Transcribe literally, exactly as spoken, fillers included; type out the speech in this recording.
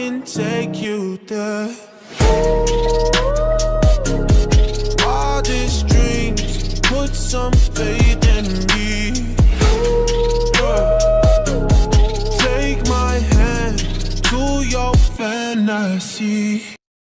can take you there. Wildest dreams, put some faith in me. Yeah. Take my hand to your fantasy.